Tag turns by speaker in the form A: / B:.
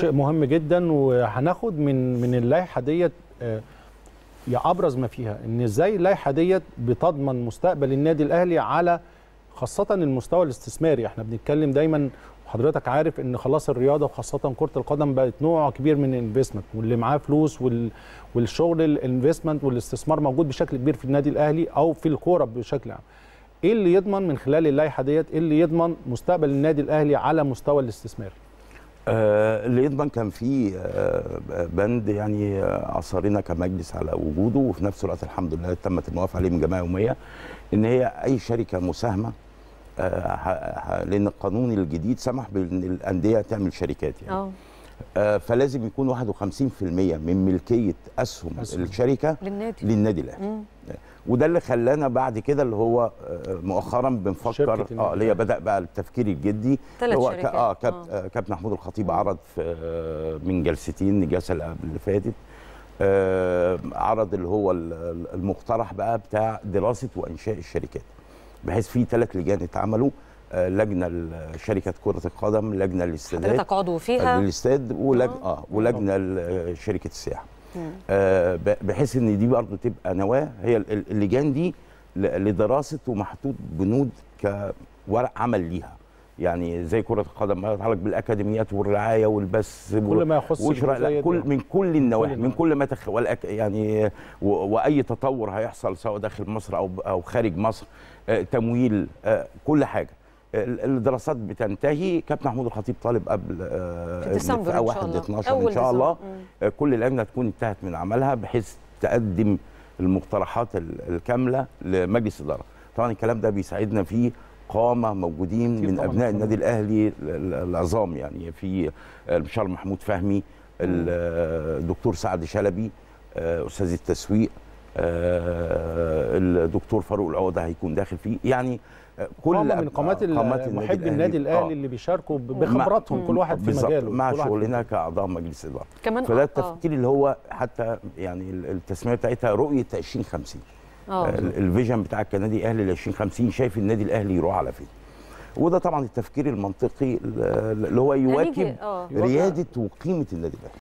A: شيء مهم جدا، وهناخد من اللائحه ديت يا ابرز ما فيها ان ازاي اللائحه ديت بتضمن مستقبل النادي الاهلي على خاصه المستوى الاستثماري. احنا بنتكلم دايما وحضرتك عارف ان خلاص الرياضه وخاصه كره القدم بقت نوع كبير من الانفستمنت، واللي معاه فلوس والشغل الانفستمنت والاستثمار موجود بشكل كبير في النادي الاهلي او في الكوره بشكل عام. ايه اللي يضمن من خلال اللائحه ديت، ايه اللي يضمن مستقبل النادي الاهلي على مستوى الاستثمار؟
B: اللي يضمن كان في بند يعني اصرينا كمجلس على وجوده، وفي نفس الوقت الحمد لله تمت الموافقه عليه من جمعيه يوميه، ان هي اي شركه مساهمه، لان القانون الجديد سمح بان الانديه تعمل شركات يعني. فلازم يكون 51% من ملكيه اسهم الشركه للنادي الاهلي. وده اللي خلانا بعد كده اللي هو مؤخرا بنفكر اللي هي بدا بقى التفكير الجدي.
C: هو
B: كابتن محمود الخطيب عرض من جلستين، الجلسه اللي فاتت عرض اللي هو المقترح بقى بتاع دراسه وانشاء الشركات، بحيث في 3 لجان اتعملوا، لجنه لشركه كره القدم، لجنه للاستادات
C: حضرتك عضو فيها
B: للاستاد، ولجنه لشركه السياحه، بحيث ان دي برضه تبقى نواه، هي اللجان دي لدراسه ومحطوط بنود كورق عمل ليها، يعني زي كره القدم ما يتعلق بالاكاديميات والرعايه والبث
A: كل ما يخص
B: من كل النواحي، من كل ما يعني واي تطور هيحصل سواء داخل مصر او خارج مصر، تمويل، كل حاجه. الدراسات بتنتهي. كابتن محمود الخطيب طالب قبل
C: ديسمبر
B: في 1/12 ان شاء الله كل اللجنه تكون انتهت من عملها، بحيث تقدم المقترحات الكامله لمجلس الاداره. طبعا الكلام ده بيساعدنا فيه قامه موجودين من ابناء النادي الاهلي العظام، يعني في المستشار محمود فهمي، الدكتور سعد شلبي استاذ التسويق، الدكتور فاروق العقده هيكون داخل فيه، يعني كل
A: قامة من قامات محب النادي الاهلي اللي بيشاركوا بخبراتهم كل واحد في مجاله
B: مع شغلنا كاعضاء مجلس اداره كمان. فده التفكير اللي هو حتى يعني التسميه بتاعتها رؤيه 2050، الفيجن بتاع النادي الاهلي ل 2050 شايف النادي الاهلي يروح على فين، وده طبعا التفكير المنطقي اللي هو يواكب رياده وقيمه النادي الاهلي.